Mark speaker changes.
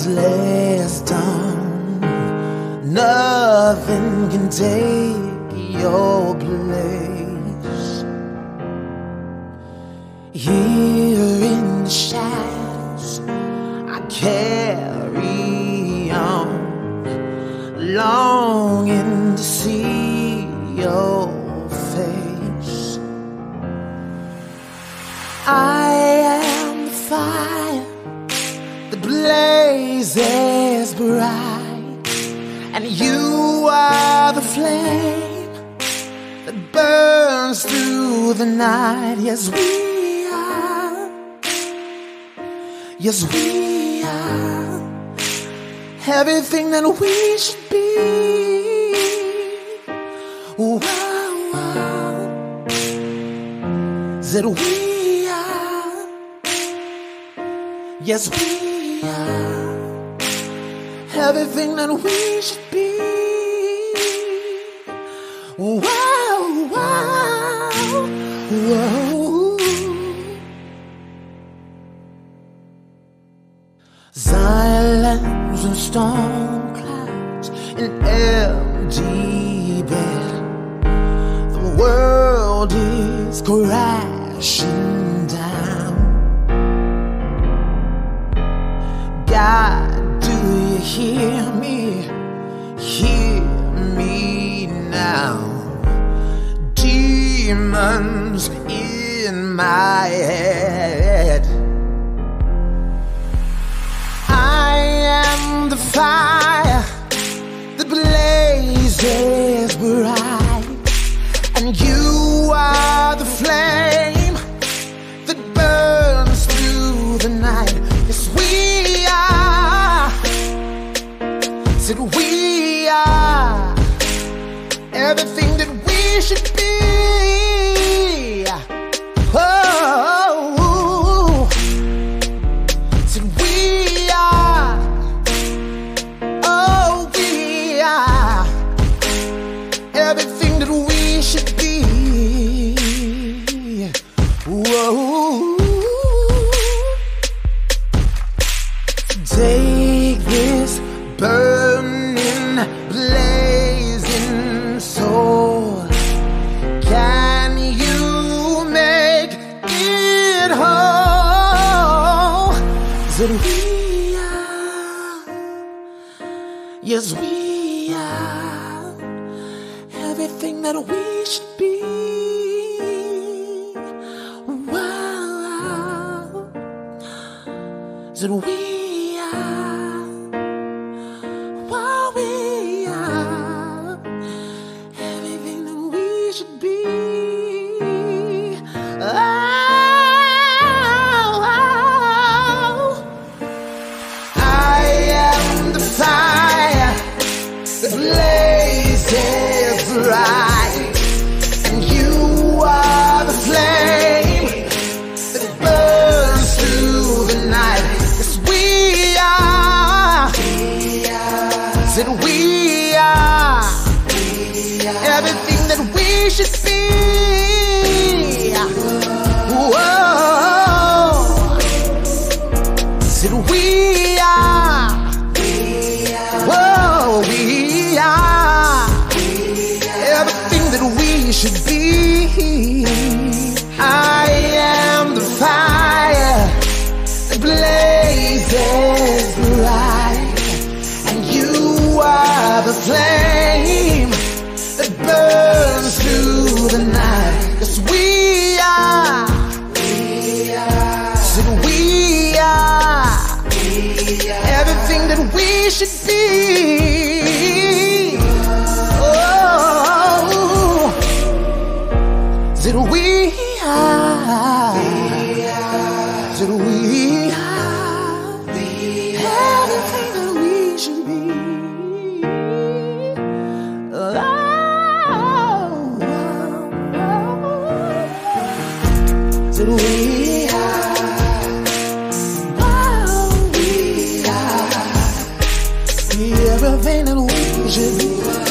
Speaker 1: less done. Nothing can take your place. Here in the shadows I carry on, longing to see your face. I am the fire that blazes bright, and you are the flame that burns through the night. Yes, we are. Yes, we are everything that we should be. Wow, wow. That we are. Yes, we are everything that we should be. Wow, wow, whoa. Silence and storm clouds, an empty bed. The world is crashing down. God, do you hear me? Hear me now. Demons in my head. I am the fire that blazes bright, and you are the flame that burns through the night. Yes, we are. Said we are everything that we should be. Oh, said we are. Oh, we are everything that we should be. Whoa. Take this burning, blazing soul. Can you make it whole? That we are. Yes, we are everything that we should be. Wow. That we are. Wow, we are everything that we should be. I am the fire that blazes bright, and you are the flame that burns through the night. Yes, we are. That we are everything that we should be. Whoa. That we are. Whoa, we are everything that we should be. I am the fire that blazes bright, and you are the flame that burns through the night. Yes, we are. Said we are everything that we should be. Oh, that we are. That we are everything that we should be. That we are. Wow, we are everything that we should be.